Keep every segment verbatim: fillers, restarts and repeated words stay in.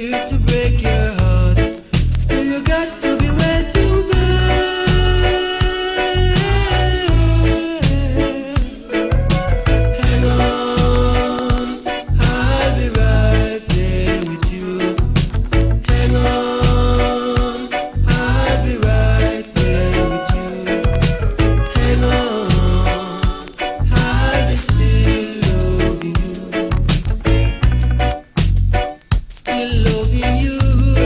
tear to break your heart. Still you got to be where to go. Hang on, I'll be right there with you. Hang on, I'll be right there with you. Hang on, I'll be still loving you. Still loving you.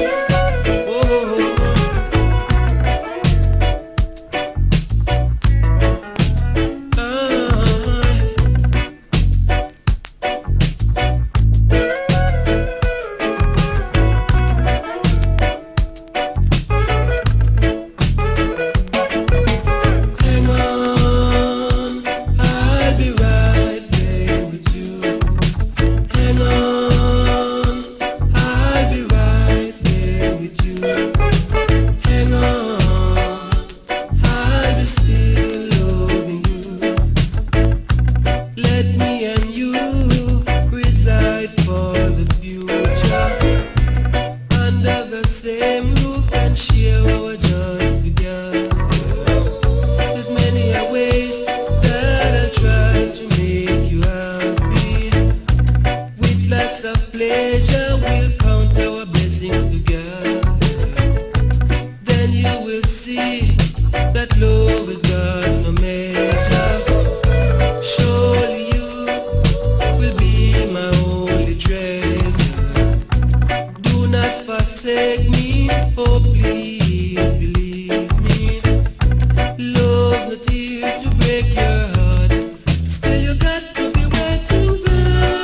Pleasure will count our blessings together. Then you will see that love is got no measure. Surely you will be my only treasure. Do not forsake me, oh please believe me. Love not here to break your heart. Still you got to be where to go.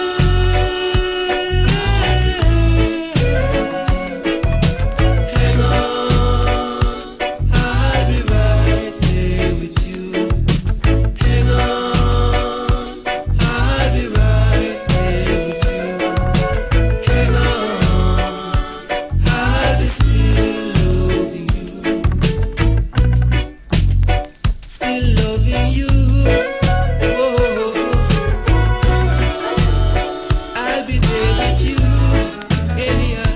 Loving you, oh, I'll be there with you anyhow.